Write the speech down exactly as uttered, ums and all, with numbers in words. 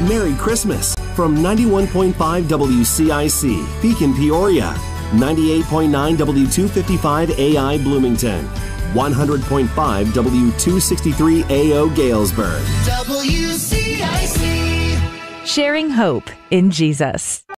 Merry Christmas from ninety-one point five W C I C, Beacon, Peoria, ninety-eight point nine W two fifty-five A I Bloomington, one hundred point five W two sixty-three A O Galesburg. W C I C. Sharing hope in Jesus.